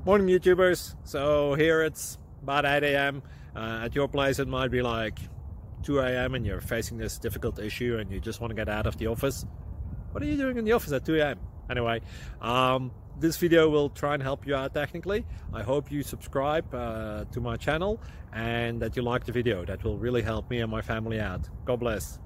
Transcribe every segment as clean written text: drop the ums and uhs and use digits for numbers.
Morning YouTubers. So here it's about 8 a.m. At your place it might be like 2 a.m. and you're facing this difficult issue and you just want to get out of the office. What are you doing in the office at 2 a.m.? Anyway, this video will try and help you out technically. I hope you subscribe to my channel and that you like the video. That will really help me and my family out. God bless.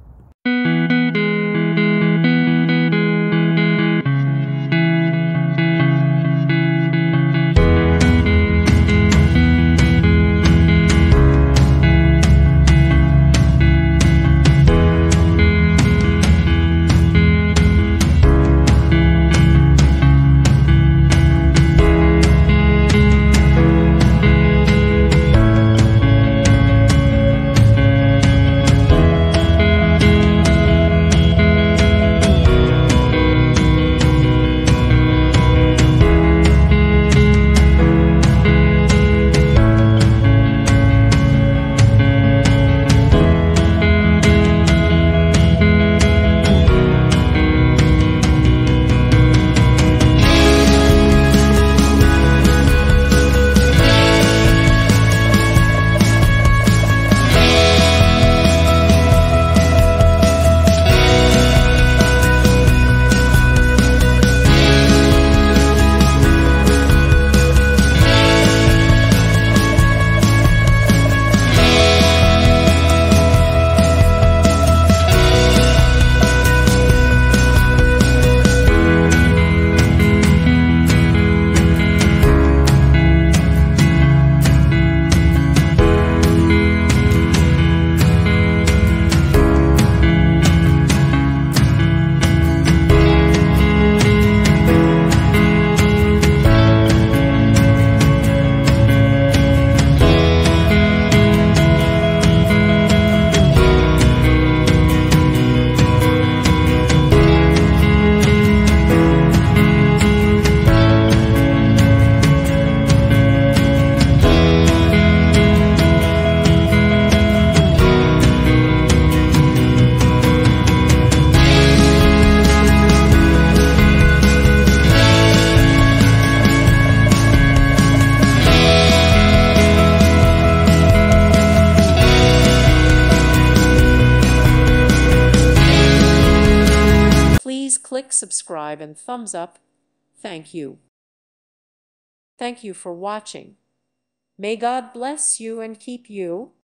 Please click subscribe and thumbs up. Thank you. Thank you for watching. May God bless you and keep you.